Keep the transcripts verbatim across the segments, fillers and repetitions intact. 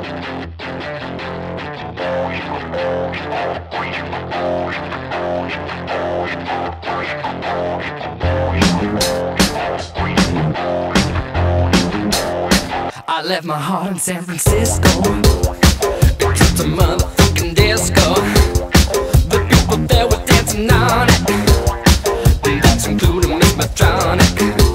I left my heart in San Francisco. It's just a motherfucking disco. The people there were dancing on it. That's including Miss Medtronic.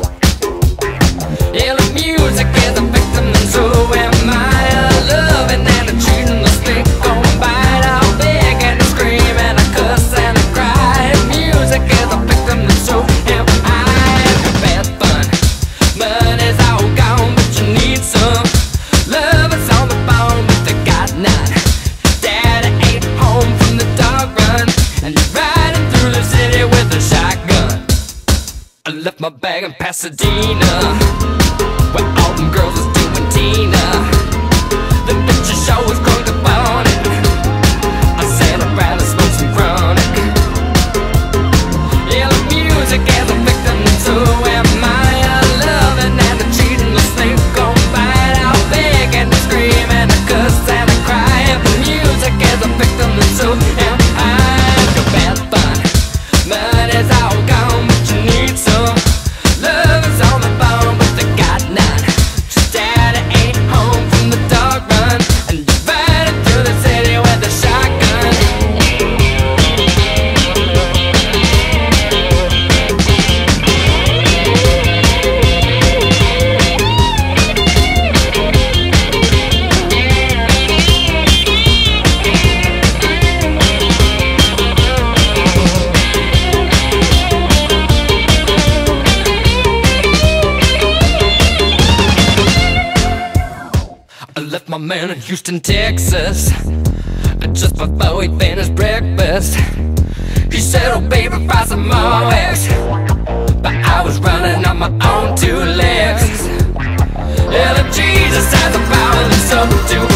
Yeah, the music is a victim, and so am I. A loving and a cheating, the stick going by it. I'll beg and I scream and I cuss and I cry. Music is a victim, and so am I. Bad fun, money's all gone, but you need some. Love is on the phone, but they got none. Daddy ain't home from the dog run, and you're riding through the city with a shotgun. I left my bag in Pasadena, where all them girls was doing Tina. The picture show was going to bone it. I said I'd rather smoke some chronic. Yeah, the music is a victim, and so am I. A loving and a cheating, the slave going by it. I'll beg and I scream and I cuss and I cry. The music is a victim, and so am I. You're bad fun, money's all gone, but you need some. Love is on the phone, but they got none. Daddy ain't home from the dog run, and you're riding through the city with a shotgun. I left my man in Houston, Texas, just before he finished breakfast. He said, oh baby, fry some more eggs, but I was running on my own two legs. Yeah, the Jesus has a power, and so do